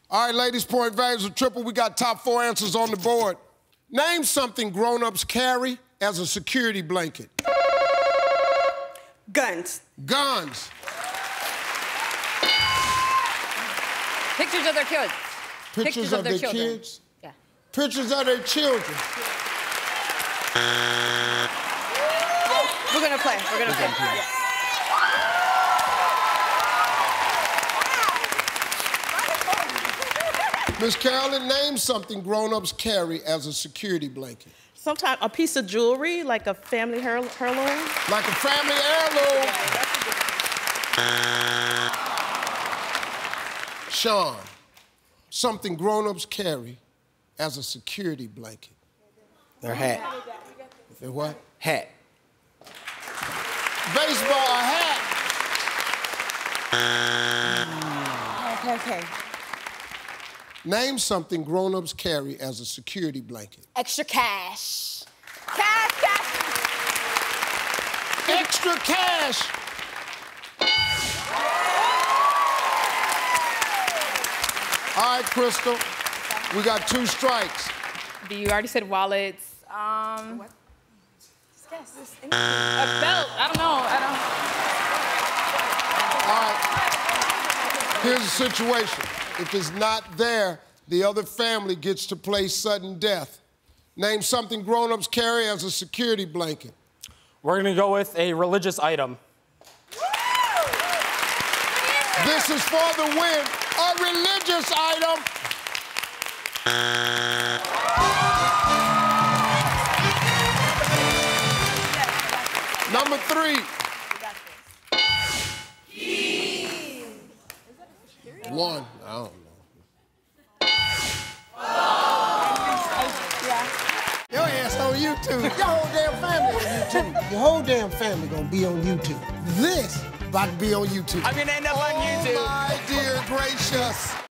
All right, ladies, point values are triple. We got top 4 answers on the board. Name something grown-ups carry as a security blanket. Guns. Guns. Pictures of their kids. Pictures of their children. kids? Yeah. Pictures of their children. We're gonna play. We're gonna play. Yeah. Miss Carolyn, name something grown-ups carry as a security blanket. Sometimes a piece of jewelry, like a family heirloom. Like a family heirloom. Sean, something grown-ups carry as a security blanket. Their hat. Their what? Hat. Baseball hat. Okay. Name something grown-ups carry as a security blanket. Extra cash. Cash. Extra cash. All right, Crystal, we got 2 strikes. You already said wallets. What? Guess. A belt. I don't know. All right. Here's the situation. If it's not there, the other family gets to play sudden death. Name something grown-ups carry as a security blanket. We're gonna go with a religious item. This is for the win. A religious item. Number 3. 1. I don't know. Your ass on YouTube. Your whole damn family on YouTube. Your whole damn family gonna be on YouTube. This about to be on YouTube. I'm gonna end up on YouTube. Oh my dear gracious.